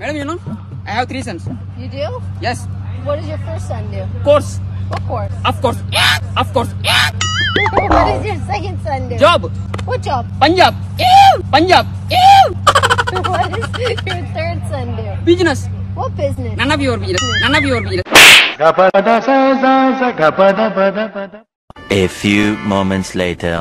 Madam, I have 3 sons. You do? Yes. What does your first son do? Course. What course? Of course. Of course. What does your second son do? Job. What job? Punjab. Punjab. What does your third son do? Business. What business? None of your business. None of your business. A few moments later.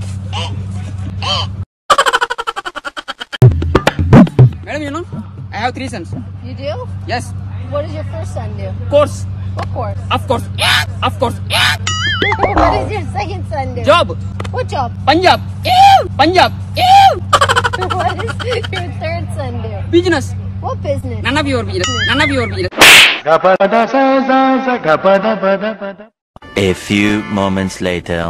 Madam, I have 3 sons. You do? Yes. What does your first son do? Course. What course? Of course. Of course. What does your second son do? Job. What job? Punjab. Punjab. What does your third son do? Business. What business? None of your business. None of your business. A few moments later.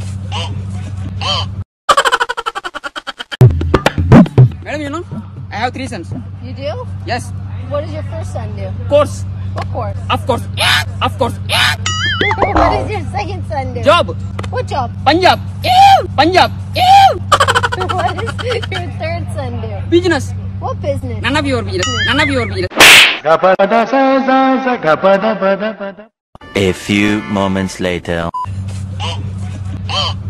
Madam, I have 3 sons. You do? Yes. What does your first son do? Course. What course? Of course. Of course. What does your second son do? Job. What job? Punjab. Punjab. What does your third son do? Business. What business? None of your business. None of your business. A few moments later.